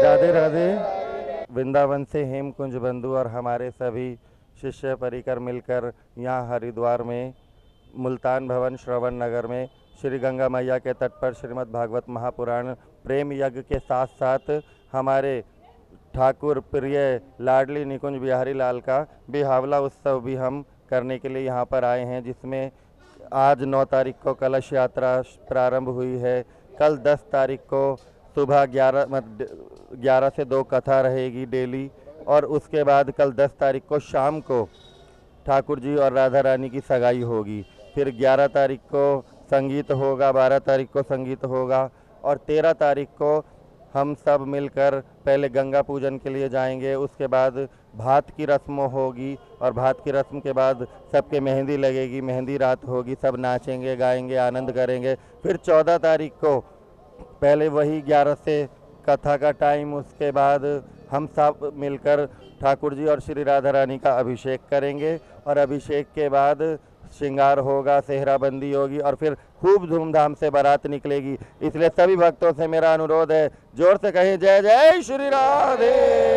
राधे राधे। वृंदावन से हेमकुंज बंधु और हमारे सभी शिष्य परिकर मिलकर यहाँ हरिद्वार में मुल्तान भवन श्रवण नगर में श्री गंगा मैया के तट पर श्रीमद् भागवत महापुराण प्रेम यज्ञ के साथ साथ हमारे ठाकुर प्रिय लाडली निकुंज बिहारी लाल का बिहावला उत्सव भी हम करने के लिए यहाँ पर आए हैं, जिसमें आज 9 तारीख को कलश यात्रा प्रारंभ हुई है। कल 10 तारीख को सुबह 11 से 2 कथा रहेगी डेली, और उसके बाद कल 10 तारीख को शाम को ठाकुर जी और राधा रानी की सगाई होगी। फिर 11 तारीख को संगीत होगा, 12 तारीख को संगीत होगा, और 13 तारीख को हम सब मिलकर पहले गंगा पूजन के लिए जाएंगे। उसके बाद भात की रस्म होगी, और भात की रस्म के बाद सबके मेहंदी लगेगी, मेहंदी रात होगी, सब नाचेंगे गाएंगे आनंद करेंगे। फिर 14 तारीख को पहले वही 11 से कथा का टाइम, उसके बाद हम सब मिलकर ठाकुर जी और श्री राधा रानी का अभिषेक करेंगे, और अभिषेक के बाद श्रृंगार होगा, सेहराबंदी होगी, और फिर खूब धूमधाम से बारात निकलेगी। इसलिए सभी भक्तों से मेरा अनुरोध है, जोर से कहें जय जय श्री राधे।